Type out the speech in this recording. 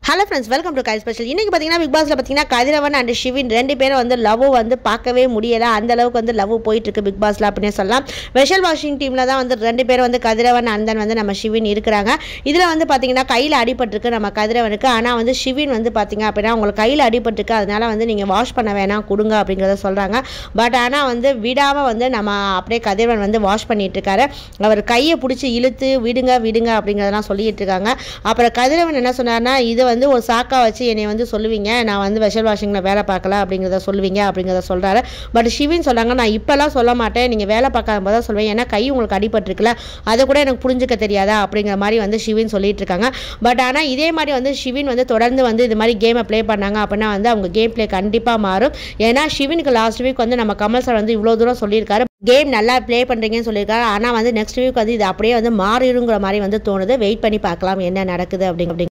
Hello friends, welcome to Kai Special. இன்னைக்கு பாத்தீங்கன்னா big பாஸ்ல பாத்தீங்கன்னா கதிரவன் and ஷிவின் ரெண்டு பேரும் வந்து லவ் வந்து பார்க்கவே முடியல. அந்த அளவுக்கு வந்து லவ் போயிட்டு இருக்கு பிக் பாஸ்ல அப்படினே சொல்லலாம். வெஷல் வாஷிங் டீம்ல தான் வந்து ரெண்டு பேரும் வந்து கதிரவன் and then வந்து நம்ம ஷிவின் இருக்குறாங்க. இதுல வந்து பாத்தீங்கன்னா கையில அடிபட்டிருக்கு நம்ம கதிரவனுக்கு. ஆனா வந்து ஷிவின் வந்து பாத்தீங்க அப்படினா உங்களுக்கு கையில அடிபட்டிருக்கு அதனால வந்து நீங்க வாஷ் பண்ண வேணாம் கொடுங்க அப்படிங்கறத சொல்றாங்க. பட் ஆனா வந்து விடாம வந்து நம்ம அப்படியே கதிரவன் வந்து வாஷ் பண்ணிட்டு இருக்காரு. அவர் கையை பிடிச்சி இழுத்து விடுங்க அப்படிங்கறதெல்லாம் சொல்லிட்டு இருக்காங்க. அப்புறம் கதிரவன் என்ன சொன்னார்னா இது வந்து ஒரு சாக்கா வச்சு என்னை வந்து சொல்லுவீங்க நான் வந்து வெஷல் வாஷிங்ல வேலை பார்க்கல அப்படிங்கறத சொல்லுவீங்க அப்படிங்கறத சொல்றாரு. பட் ஷிவின் சொல்றாங்க நான் இப்பெல்லாம் சொல்ல மாட்டேன் நீங்க வேலை பார்க்காம தான் சொல்வேன் ஏன்னா கை உங்களுக்கு அடிபட்டிருக்குல அதை கூட எனக்கு புரிஞ்சுக்க தெரியாதா அப்படிங்கிற மாதிரி வந்து ஷிவின் சொல்லிட்டு இருக்காங்க. பட் ஆனா இதே மாதிரி வந்து ஷிவின் வந்து தொடர்ந்து வந்து இது மாதிரி கேமை ப்ளே பண்ணாங்க அப்படின்னா வந்து அவங்க கேம் ப்ளே கண்டிப்பா மாறும். ஏன்னா ஷிவினுக்கு லாஸ்ட் வீக் வந்து நம்ம கமல் சார் வந்து இவ்வளவு தூரம் சொல்லியிருக்காரு கேம் நல்லா ப்ளே பண்றீங்கன்னு சொல்லியிருக்காரு. ஆனா வந்து நெக்ஸ்ட் வீக் வந்து இது அப்படியே வந்து மாறிடுங்கிற மாதிரி வந்து தோணுது. வெயிட் பண்ணி பார்க்கலாம் என்ன நடக்குது அப்படிங்க.